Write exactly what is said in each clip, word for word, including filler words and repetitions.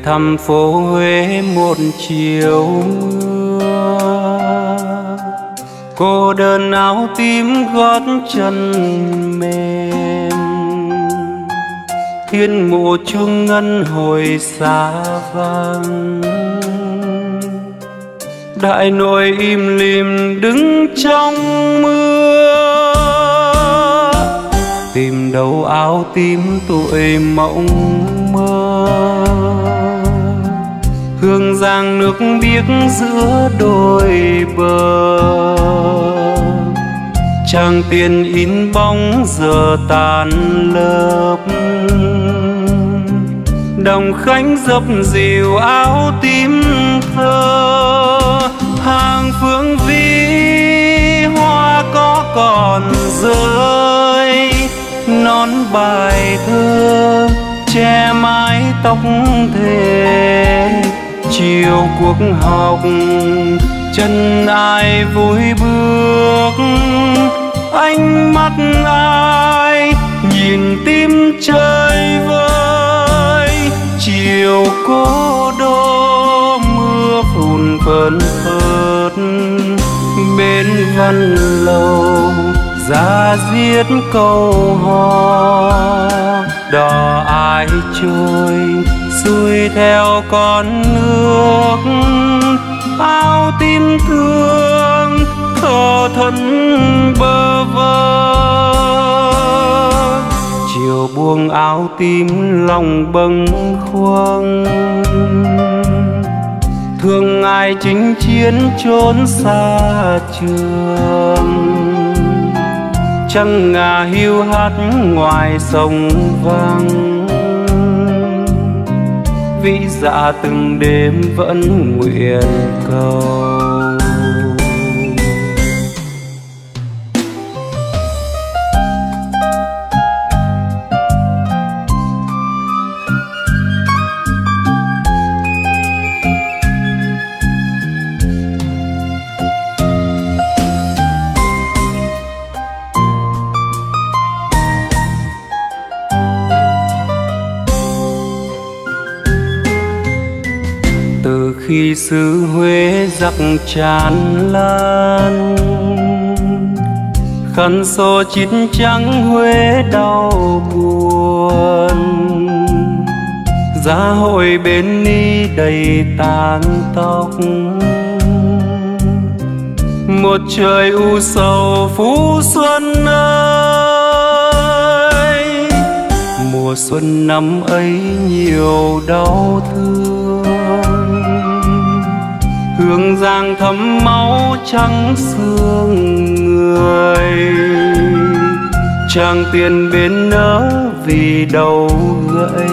thăm phố Huế một chiều mưa. Cô đơn áo tím gót chân mềm, thiên mộ chuông ngân hồi xa vang. Đại nội im lìm đứng trong mưa, tìm đâu áo tím tuổi mộng mơ. Hương giang nước biếc giữa đôi bờ, trang tiền in bóng giờ tàn lớp. Đồng khánh dập dìu áo tím thơ, hàng phương vi hoa có còn rơi. Nón bài thơ che mái tóc thề, chiều cuộc học chân ai vui bước. Ánh mắt ai nhìn tim chơi vơi, chiều cô đô mưa phùn phơn phớt. Bên văn lầu ra giết câu hò, đò ai trôi xuôi theo con nước. Áo tím thương thờ thân bơ vơ, chiều buông áo tím lòng bâng khuâng. Thương ai chinh chiến trốn xa trường, trăng ngà hiu hắt ngoài sông vang. Vĩ dạ từng đêm vẫn nguyện cầu. Từ khi xứ Huế giặc tràn lan, khăn xô chít trắng Huế đau buồn. Giá hội bên ni đầy tàn tóc, một trời u sầu Phú Xuân ơi. Mùa xuân năm ấy nhiều đau thương, hương giang thấm máu trắng xương người. Trang tiền bên nỡ vì đầu gậy,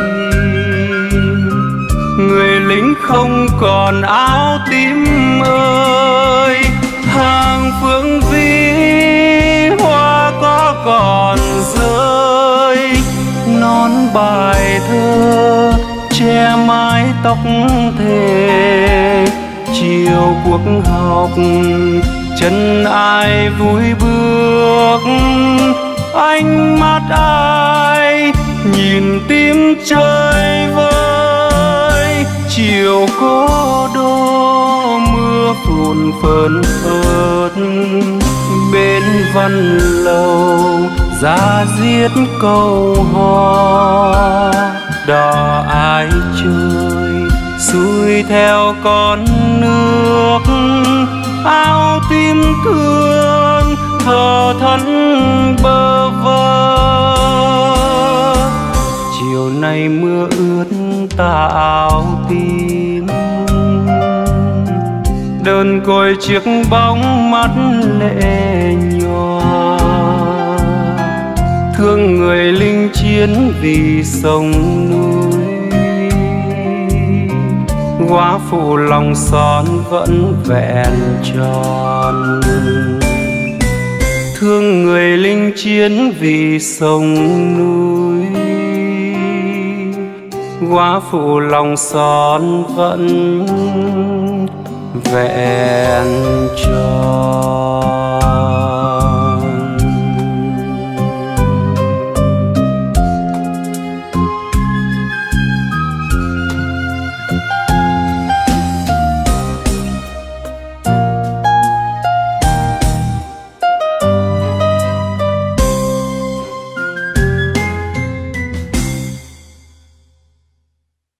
người lính không còn áo tím ơi. Hàng phương vi hoa có còn rơi, nón bài thơ che mái tóc thề. Chiều cuộc học chân ai vui bước, ánh mắt ai nhìn tim chơi vơi. Chiều cố đô mưa phùn phơn phớt, bên văn lầu ra giết câu hò. Đò ai chơi xuôi theo con nước, áo tím thương thờ thân bơ vơ. Chiều nay mưa ướt tà áo tím, đơn côi chiếc bóng mắt lệ nhòa. Thương người linh chiến vì sông núi, góa phụ lòng son vẫn vẹn tròn. Thương người linh chiến vì sông núi, góa phụ lòng son vẫn vẹn tròn.